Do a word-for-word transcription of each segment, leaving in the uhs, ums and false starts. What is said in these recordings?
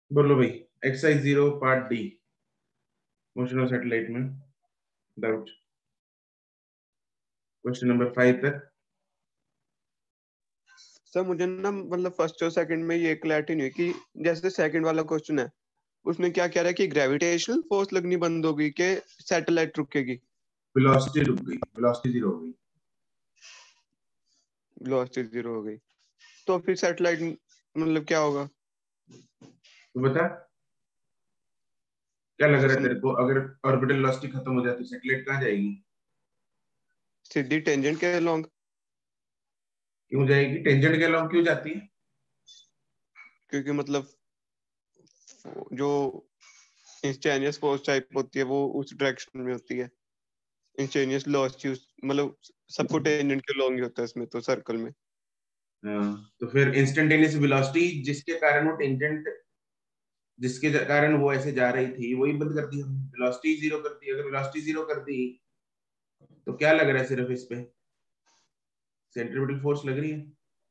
बोलो भाई। Exercise zero part D, motion of satellite में डाउट, क्वेश्चन नंबर फाइव तक। सर मुझे ना मतलब फर्स्ट और सेकंड में ये क्लैरिटी नहीं हुई कि जैसे सेकंड वाला क्वेश्चन है उसमें क्या कह रहा है कि ग्रेविटेशनल फोर्स लगनी बंद होगी कि सैटेलाइट रुकेगी। वेलोसिटी रुक गई, वेलोसिटी जीरो हो गई। वेलोसिटी जीरो हो गई तो फिर सैटेलाइट मतलब क्या होगा? तो बता, क्या लग सर रहा है समझ तेरे को? अगर ऑर्बिटल वेलोसिटी खत्म हो जाती, सैटेलाइट कहाँ जाएगी? सीधी टेंजेंट के लॉन्ग। क्यों जाएगी? टेंजेंट के अलोंग क्यों जाती है? क्योंकि मतलब जो इंस्टेनियस फोर्स टाइप होती है वो उस डायरेक्शन में होती है। इंस्टेनियस वेलोसिटी मतलब सबको टेंजेंट के लॉन्ग ही होता है इसमें तो सर्कल में। हाँ, तो फिर इंस्टेंटेनियस वेलोसिटी जिसके कारण वो टेंजेंट, जिसके कारण वो ऐसे जा रही थी, वही बंद कर दी हमने, वेलोसिटी जीरो कर दी। अगर वेलोसिटी जीरो कर दी तो क्या लग रहा है सिर्फ इस पे? सेंट्रीपिटल फोर्स लग रही है।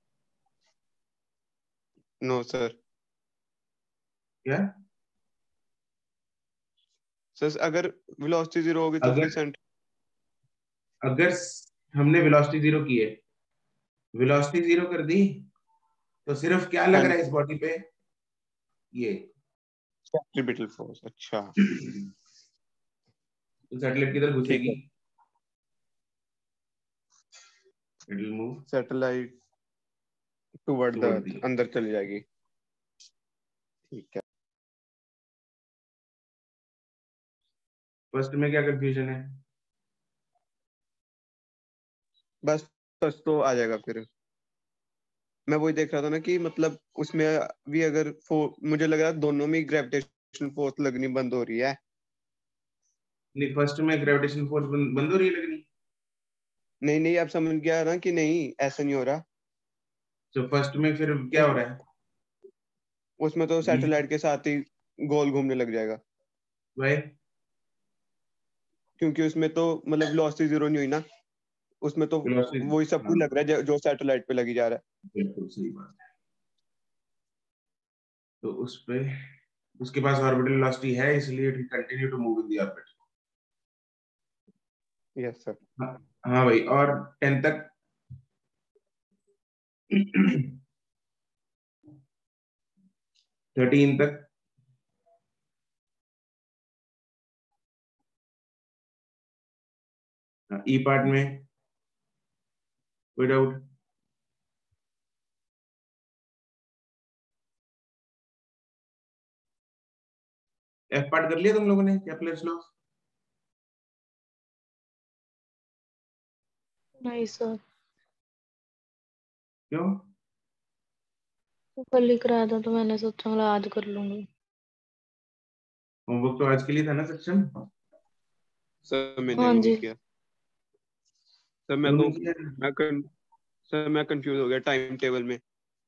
No sir. क्या? सर अगर वेलोसिटी जीरो होगी तो फिर अगर सेंट अगर हमने वेलोसिटी जीरो की है, वेलोसिटी जीरो कर दी, तो सिर्फ क्या लग हाँ रहा है इस बॉडी पे? ये सेंट्रीपिटल फोर्स। अच्छा तो सैटेलाइट किधर ठीक घुसेगी? है। It will move satellite toward the toward the. Earth अंदर चली जाएगी। ठीक है। फर्स्ट में क्या कंफ्यूजन है? बस बस तो आ जाएगा फिर। मैं वही देख रहा था ना कि मतलब उसमें भी अगर फो मुझे लग रहा है दोनों में ग्रेविटेशनल फोर्स लगनी बंद हो रही है। नहीं, फर्स्ट में ग्रेविटेशन फोर्स बंद, बंद हो रही है लगनी। नहीं नहीं आप समझ गया ना कि नहीं ऐसा नहीं हो रहा। तो फर्स्ट में फिर क्या उस हो रहा है? उसमें तो बीच सैटेलाइट के साथ ही गोल घूमने लग जाएगा। भाई। क्योंकि उसमें तो मतलब वेलोसिटी जीरो नहीं हुई ना। उसमें तो वेलोसिटी, वही सब हाँ, कुछ लग रहा है जो, जो सैटेलाइट पे लगी जा रहा बिल्कुल सही बात है। तो उस पे उसके पास ऑर्बिटल वेलोसिटी है, इसलिए it continue to move in the orbit. है। Yes sir. हाँ। हाँ भाई, और टेन तक। थर्टीन तक। ई पार्ट में कोई डाउट? एफ पार्ट कर लिया तुम लोगों ने, केप्लर्स लॉ? नहीं सर, क्यों? वो कल लिख रहा था तो मैंने सोचा मतलब आज कर लूंगी। होमवर्क तो आज के लिए था ना सक्षम? सर मैंने हाँ भी नहीं जी। किया। सर मैं क्यों तो नहीं किया? मैं कन, सर मैं कंफ्यूज हो गया टाइम टेबल में।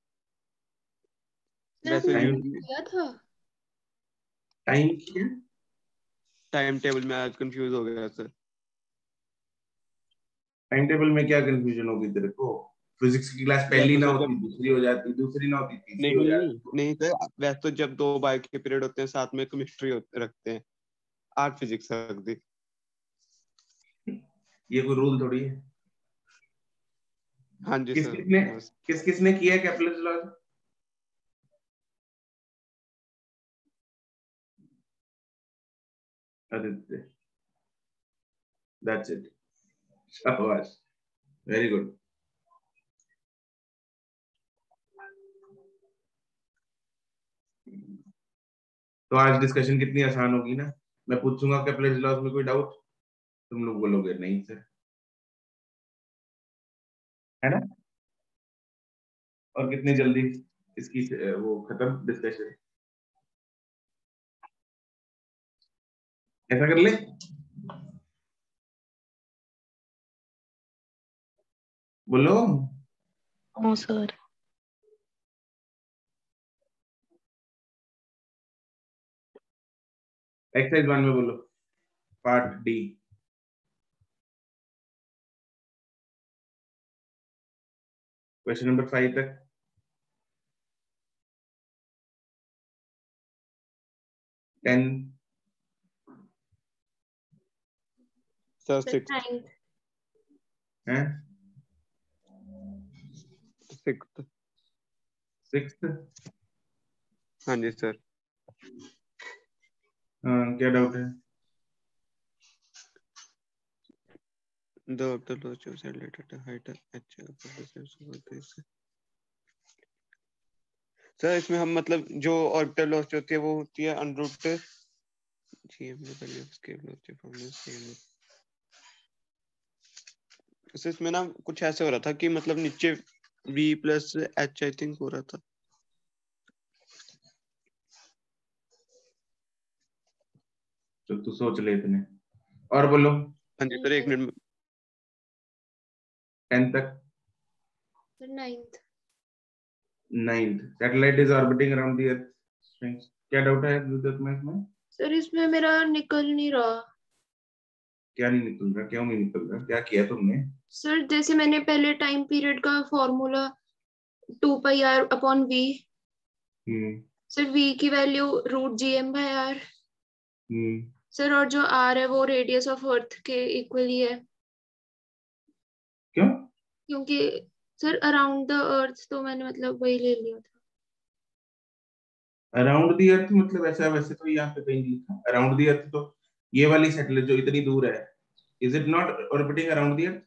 सर वैसे आपने टाइम, किया था? टाइम किया। टाइम टेबल में आज कंफ्यूज हो गया सर। टाइम टेबल में क्या कंफ्यूजन होगी तेरे को? फिजिक्स की क्लास पहली वैसे ना तो होती, जब दूसरी हो जाती, दूसरी ना होती, तीसरी हो नहीं जाती। नहीं सर वैसे तो जब दो बायो के पीरियड होते हैं साथ में केमिस्ट्री रखते हैं। आज फिजिक्स रख दी। ये कोई रूल थोड़ी है। हाँ जी किस सर किसने बस। किस किसने किया है Kepler's law? Aditya. That's it. शाबाश, वेरी गुड। तो आज डिस्कशन कितनी आसान होगी ना। मैं पूछूंगा केप्लर्स लॉ में कोई डाउट, तुम लोग बोलोगे नहीं सर, है ना? और कितनी जल्दी इसकी अ, वो खत्म डिस्कशन। ऐसा कर ले। बोलो। हाँ सर। एक्सरसाइज वन में बोलो, part D, question number five तक। Ten sir sir six ninth. है, सिक्स। सिक्स। हाँ जी सर। हाँ, क्या डाउट है? The orbital velocity of satellite at a height h above the surface of the earth. Sir इसमें हम मतलब जो ऑर्बिटल वेलोसिटी होती है वो होती है अंडर रूट जीएम की value of scale velocity from the same. Sir इसमें ना कुछ ऐसे हो रहा था कि मतलब नीचे v plus h I think हो रहा था। तो तू सोच ले इतने और बोलो। हाँ जी सर एक मिनट में। टेन तक। Sir ninth. Ninth, satellite is orbiting around the earth. क्या डाउट है विद्युत में इसमें? सर इसमें मेरा निकल नहीं रहा। क्या नहीं निकल रहा? क्यों नहीं निकल रहा? क्या किया तुमने? सर जैसे मैंने पहले टाइम पीरियड का formula two pi R upon V. Hmm sir V की value root G M by R. Hmm sir और जो आर है वो रेडियस ऑफ अर्थ के इक्वल ही है। क्यों? क्योंकि सर अराउंड द अर्थ तो मैंने मतलब वही ले लिया था। अराउंड द अर्थ मतलब ऐसा, वैसे तो यहाँ पे कहीं नहीं लिखा अराउंड द अर्थ। तो ये वाली सैटेलाइट जो इतनी दूर है, is it not orbiting around the earth?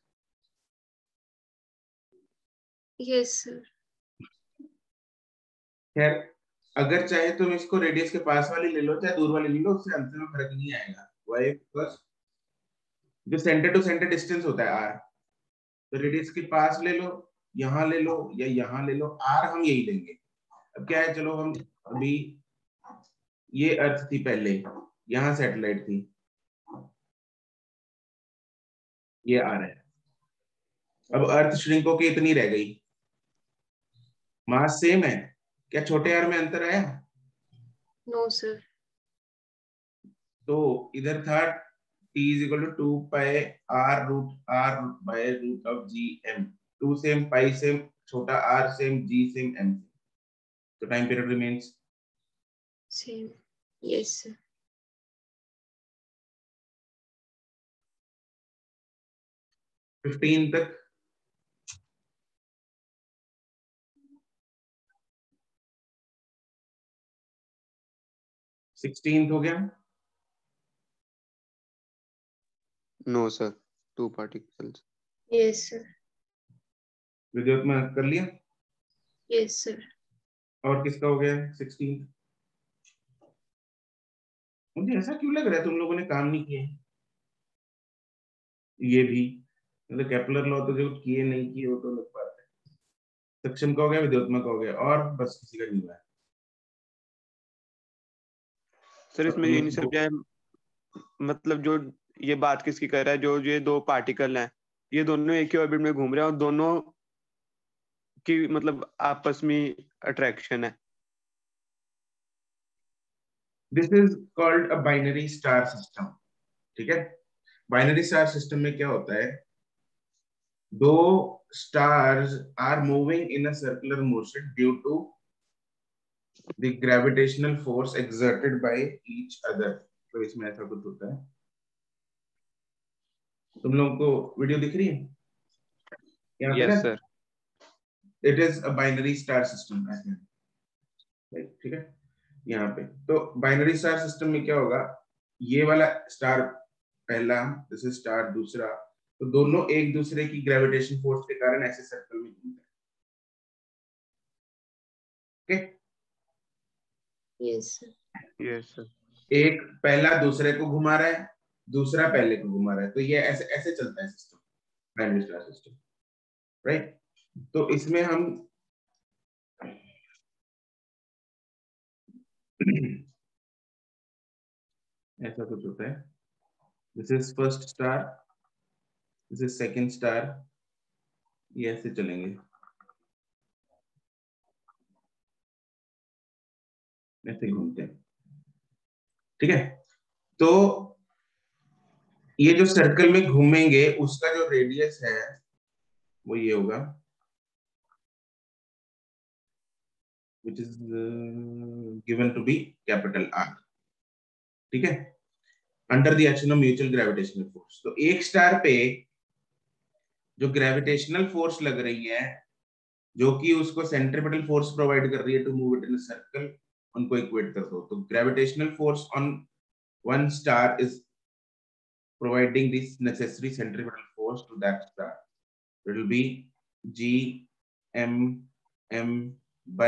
Yes sir. खैर, अगर चाहे तुम इसको रेडियस के पास वाली ले लो चाहे दूर वाली ले लो, उससे आंसर में फर्क नहीं आएगा। वाई? बिकॉज जो सेंटर टू सेंटर डिस्टेंस होता है आर, तो रेडियस के पास ले लो, यहाँ ले लो या यहाँ ले लो, आर हम यही लेंगे। अब क्या है, चलो हम अभी, ये अर्थ थी पहले, यहाँ सैटेलाइट थी, ये आर है। अब अर्थ श्रिंक होके इतनी रह गई, मास सेम है, क्या छोटे आर में अंतर आया? No sir. तो इधर था t is equal to two pi R root R by root of G M. Two same, pi same, छोटा R same, G same, M same, तो time period remains same. Yes sir. Fifteen तक। Sixteen हो गया। No sir two particles. Yes sir. विद्युत में कर लिया। Yes sir. और किसका हो गया सिक्सटीन? मुझे ऐसा क्यों लग रहा है तुम लोगों ने काम नहीं किए? ये भी मतलब केपलर लॉ तो जो किए नहीं किए वो तो लग पाता है। सक्षम का हो गया, विद्युत का हो गया, और बस किसी का नहीं हुआ है। सर अब इसमें तुम ये लोग नहीं दो- समझा है मतलब जो ये बात किसकी कर रहा है, जो ये दो पार्टिकल हैं ये दोनों एक ही ऑर्बिट में घूम रहे हैं और दोनों की मतलब आपस में अट्रैक्शन है। This is called a binary star system. ठीक है, बाइनरी स्टार सिस्टम में क्या होता है, दो stars are moving in a circular motion due to the gravitational force exerted by each other. तो इसमें ऐसा कुछ होता है। तुम लोगों को वीडियो दिख रही है यहाँ पे ना? Yes sir. It is a binary star system ऐसे, ठीक है। यहाँ पे तो बाइनरी स्टार सिस्टम में क्या होगा, ये वाला स्टार पहला, जैसे स्टार दूसरा, तो दोनों एक दूसरे की ग्रेविटेशन फोर्स के कारण ऐसे सर्कल में घूमते हैं। okay? Yes sir. Yes sir. एक पहला दूसरे को घुमा रहा है, दूसरा पहले को घुमा रहा है, तो ये ऐसे ऐसे चलता है system, binary star system, right. तो इसमें हम ऐसा कुछ होता है, this is first star, this is second star, ये ऐसे चलेंगे, ऐसे घूमते हैं, ठीक है। तो ये जो सर्कल में घूमेंगे उसका जो रेडियस है वो ये होगा, which is uh, given to be capital R, ठीक है, under the action of mutual gravitational force. तो एक स्टार पे जो ग्रेविटेशनल फोर्स लग रही है, जो कि उसको सेंट्रीपिटल फोर्स प्रोवाइड कर रही है to move it in a circle, उनको इक्वेट कर दो। तो gravitational force on one star is providing this necessary centripetal force to that star. It will be G M M by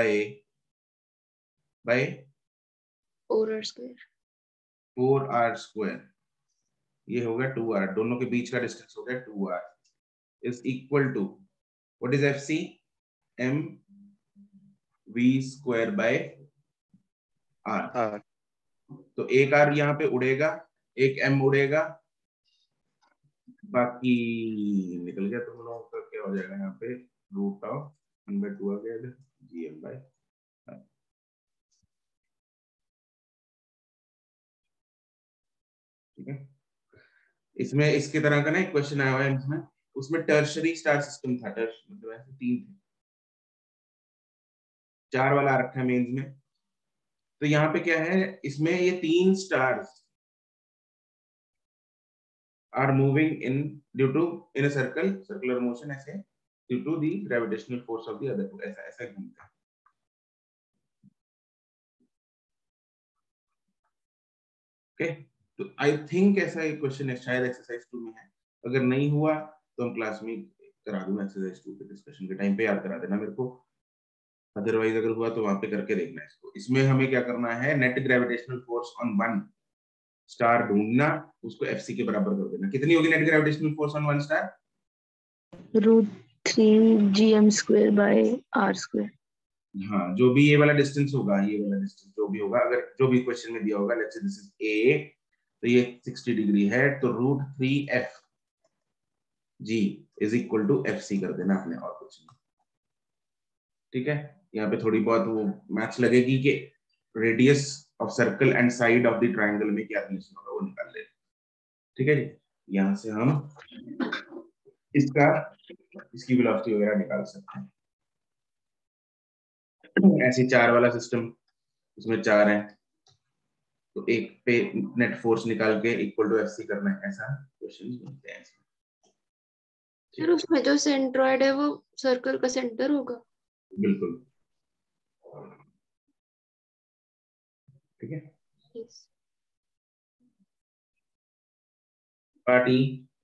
by four r square four r square, ये हो गया two are, दोनों के बीच का distance हो गया two R, is equal to what is F C? M V square by R. R. तो एक R यहाँ पे उड़ेगा, एक M उड़ेगा, बाकी निकल गया। तुम लोगों का क्या हो जाएगा यहाँ पे, root of one by two आ गया जी एम बाई। ठीक है, इसमें इसके तरह का ना एक क्वेश्चन आया हुआ है इसमें, उसमें टर्शरी स्टार सिस्टम था, टर्श मतलब ऐसे तीन थे, चार वाला आ रखा है मेंस में। तो यहाँ पे क्या है, इसमें ये तीन stars are moving in due to in a circle circular motion ऐसे due to the gravitational force of the other two, ऐसा ऐसा घूमता है। ओके, तो आई थिंक ऐसा एक क्वेश्चन है, शायद एक्सरसाइज टू में है, अगर नहीं हुआ तो हम क्लास में करा दूंगा एक्सरसाइज टू के डिस्कशन के टाइम पे, याद करा देना मेरे को, अदरवाइज अगर हुआ तो वहां पे करके देखना इसको। इसमें हमें क्या करना है, net gravitational force on one star ढूंढना, उसको एफसी के बराबर कर देना। कितनी होगी net gravitational force on one star? Root three G M square by R square. हाँ, जो भी ये वाला डिस्टेंस होगा, ये वाला डिस्टेंस जो भी होगा, अगर जो भी क्वेश्चन में दिया होगा, let's say this is a, तो ये सिक्सटी डिग्री है, तो root three F G is equal to F C कर देना आपने, और कुछ नहीं। ठीक है, यहाँ पे थोड़ी बहुत वो मैथ्स लगेगी कि radius of circle and side of the triangle में क्या रिलेशन होगा, वो निकाल लेना। ठीक है जी, यहाँ से हम इसका इसकी वेलोसिटी वगैरह निकाल सकते हैं। ऐसे चार वाला सिस्टम, उसमें चार है, तो एक पे नेट फोर्स निकाल के इक्वल टू एफ सी करना है, ऐसा क्वेश्चन बनते हैं। सर उसमें जो सेंट्रॉइड है वो सर्कल का सेंटर होगा? बिल्कुल, ठीक है। yes. पार्टी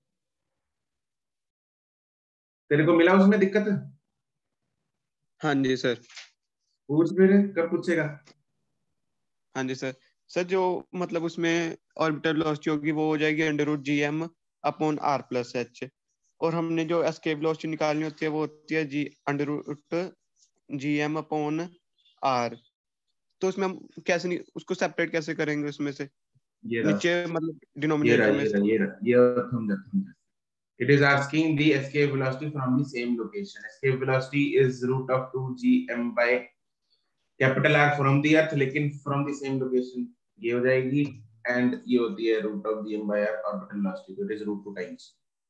तेरे को मिला उसमें दिक्कत है? हाँ जी सर। पूछ मेरे, कब पूछेगा? हाँ जी सर। सर जो मतलब उसमें ऑर्बिटल वेलोसिटी होगी वो हो जाएगी under root G M upon R plus H, और हमने जो एस्केप वेलोसिटी निकालनी होती है वो होती है G under root G M upon R. तो उसमें हम कैसे नहीं उसको सेपरेट कैसे करेंगे उसमें से, ये नीचे मतलब ये डिनोमिनेटर में से? ये ये समझा समझा। It is asking the escape velocity from the same location. Escape velocity is root of two G M by capital R from the earth, लेकिन from the same location ये हो जाएगी, and ये होती है root of g m by r orbital velocity, so it is root two times.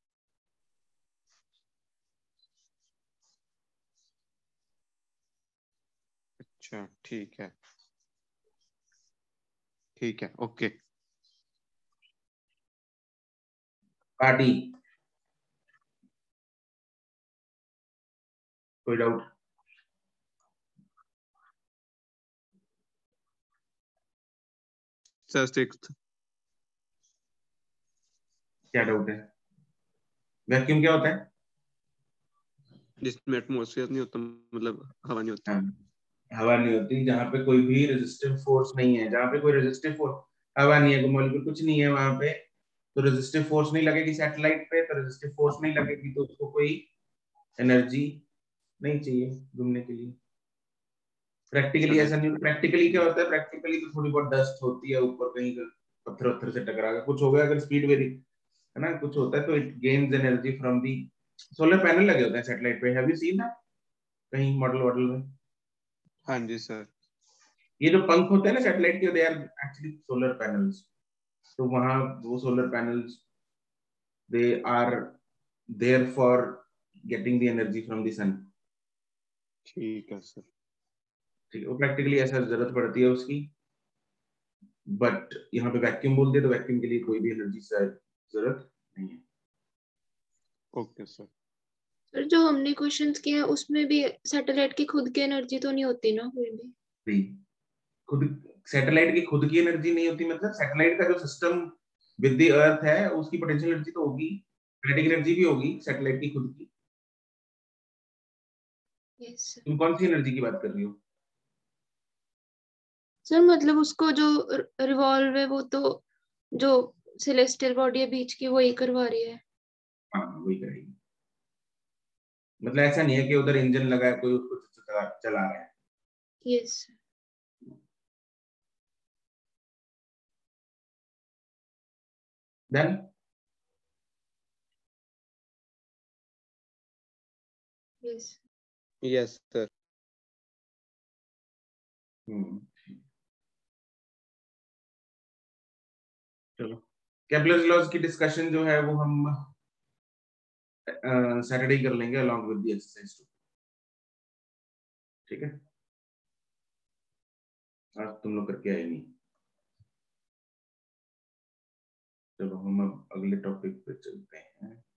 अच्छा ठीक है, ठीक है, ओके। पार्टी कोई डाउट? Sir sixth. क्या डाउट है? वैक्यूम क्या होता है? जिसमें एटमॉस्फेयर नहीं होता, मतलब हवा नहीं होती। हाँ, हवा नहीं होती, जहाँ पे कोई भी रेजिस्टिव फोर्स नहीं है, जहाँ पे कोई रेजिस्टिव फोर्स, हवा नहीं है, कोई मॉलिक्यूल कुछ नहीं है वहां पे, तो रेजिस्टिव फोर्स नहीं लगेगी सैटेलाइट पे, तो रेजिस्टिव फोर्स नहीं लगेगी तो उसको कोई एनर्जी नहीं चाहिए घूमने के लिए। प्रैक्टिकली ऐसा नहीं, प्रैक्टिकली क्या होता है, प्रैक्टिकली तो थोड़ी बहुत डस्ट होती है ऊपर कहीं, पत्थर पत्थर से टकरा के कुछ हो गया, अगर स्पीड वेरी है ना, कुछ होता है, तो it gains energy from the solar panel लगे होते हैं सैटेलाइट पे, हैव यू सीन दैट कहीं मॉडल वॉडल में? हाँ जी सर। ये जो पंख होते हैं ना सैटेलाइट के, they are actually solar panels, तो वहां वो solar panels they are there for getting the energy from the sun. ठीक है सर। ठीक है, वो प्रैक्टिकली ऐसा जरूरत पड़ती है उसकी। बट यहाँ पे वैक्यूम बोल दिया तो वैक्यूम के लिए कोई भी एनर्जी की जरूरत नहीं है। Okay sir. सर जो हमने क्वेश्चंस किए हैं उसमें भी सैटेलाइट की खुद की एनर्जी तो नहीं होती ना कोई भी? नहीं, खुद सैटेलाइट की खुद की एनर्जी नहीं होती, मतलब सैटेलाइट का जो सिस्टम विद द अर्थ है उसकी पोटेंशियल एनर्जी तो होगी, काइनेटिक एनर्जी भी होगी सैटेलाइट की खुद की। Yes sir. तुम कौन सी एनर्जी की बात कर रही हो? सर मतलब उसको जो रिवॉल्व है वो तो जो सेलेस्टियल बॉडी है बीच की वही करवा रही है। हाँ वही करेगी, मतलब ऐसा नहीं है कि उधर इंजन लगा है कोई उसको चला चला रहा है। Yes. Then yes. Yes sir. Hmm चलो, केपलर्स लॉज की डिस्कशन जो है वो हम सैटरडे कर लेंगे along with the exercise two. ठीक है, आज तुम लोग करके आए नहीं। चलो हम अब अगले टॉपिक पे चलते हैं।